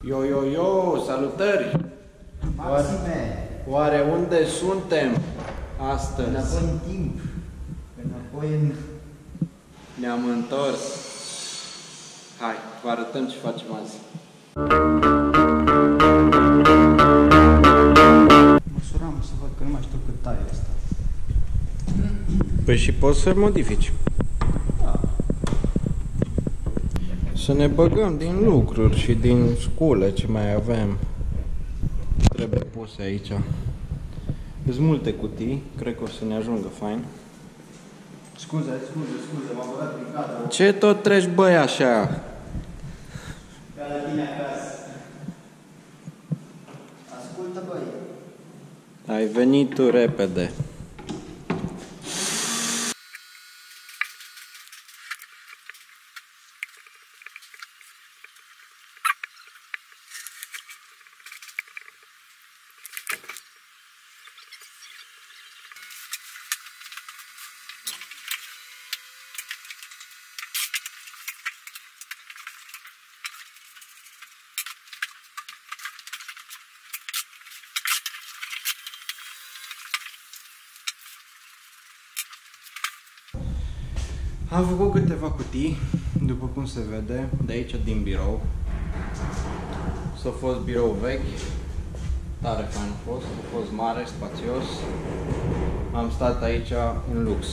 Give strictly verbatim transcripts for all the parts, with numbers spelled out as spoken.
Yo, yo, yo, salutări! Maxime! Oare unde suntem astăzi? Înapoi în timp, înapoi în... Ne-am întors. Hai, vă arătăm ce facem azi. Măsuram să văd că nu mai știu cât taie asta. Păi și poți să modifici. Da. Să ne băgăm din lucruri și din scule ce mai avem. Trebuie puse aici. Sunt multe cutii, cred că o să ne ajungă fain. Scuze, scuze, scuze, m-am băgat prin cadru. Ce tot treci, băi, așa? Ca la tine acasă. Ascultă, băi. Ai venit tu repede. Am făcut câteva cutii, după cum se vede, de aici din birou. S-a fost birou vechi, tare fain a fost, a fost mare, spațios. Am stat aici în lux.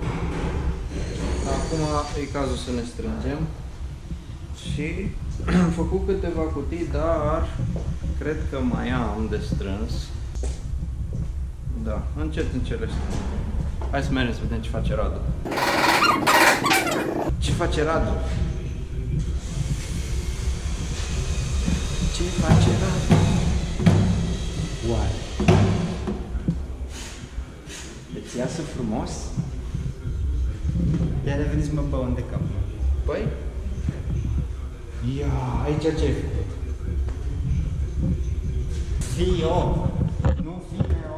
Acum e cazul să ne strângem și am făcut câteva cutii, dar cred că mai am de strâns. Da, încet, încet le strâng. Hai să mergem să vedem ce face Radu. Ce face Radu? Ce face Radu? Oare? Îți iasă frumos? Ia de veniți mă bău de cap. Păi? Ia, aici ce ai făcut? Fio! Nu fine om!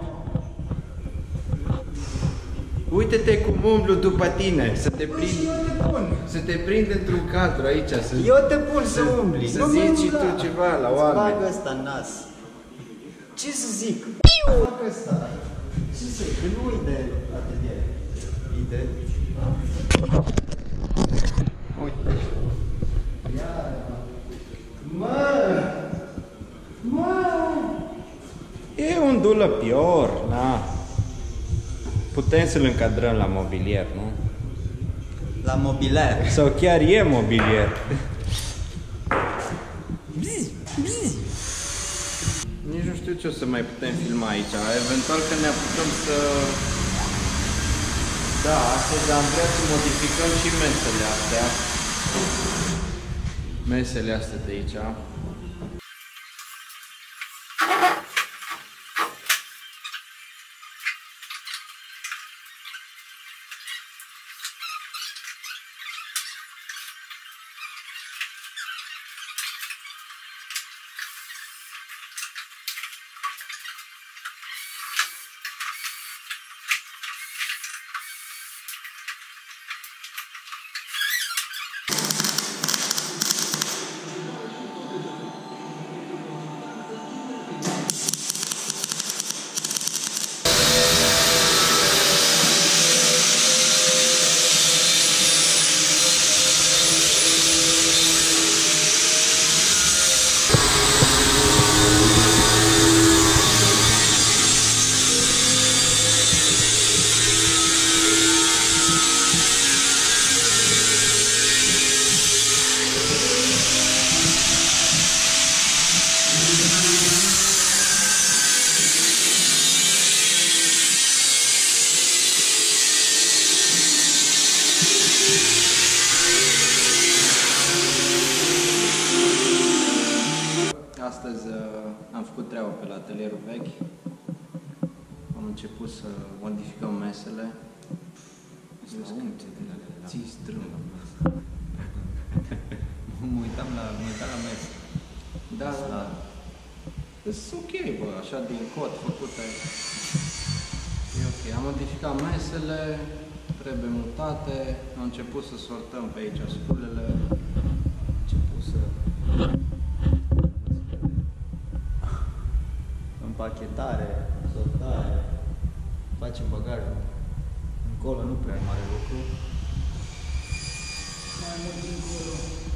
Uite-te cum umblu după tine, să te prind, Eu te pun! să te prind într-un cadru aici, să, Eu te pun să umbli! să Nu zici mă și umbla. tu ceva la Îți oameni. bag ăsta în nas. Ce să zic? Fac ăsta. Ce să zic? Că nu-i de atelier. E de... Uite. Ia. Mă! Mă! E un dulăpior, na. Putem să-l încadrăm la mobilier, nu? La mobilier. Sau chiar e mobilier. Nici nu știu ce o să mai putem filma aici. Eventual că ne apucăm să... Da, astăzi am vrea să modificăm și mesele astea. Mesele astea de aici. Astăzi uh, am făcut treaba pe la atelierul vechi. Am început să modificăm mesele. Ții strâng. Mă uitam la, mă uitam la mese. Da, da, da. Sunt ok, bă, așa din cod făcute. E ok. Am modificat mesele, trebuie mutate, am început să sortăm pe aici sculele, am început să... Împachetare, sortare, facem bagajul. Încolo nu prea e mare lucru. Mai mult încolo.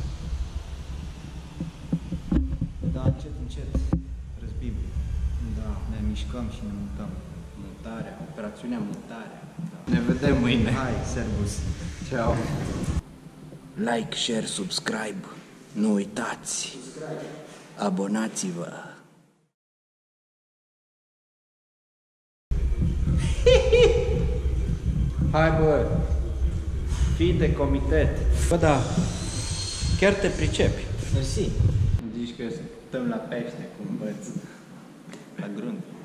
Da, încet, încet. Răzbim. Da. Ne mișcăm și ne mutăm. Mutarea, operațiunea mutare. Da. Ne vedem mâine. Hai, servus. Ciao. Like, share, subscribe. Nu uitați. Abonați-vă. Hai bă, fii de comitet. Bă da, chiar te pricepi. Mersi. Zici că stăm la pește cu un băț, la grunt.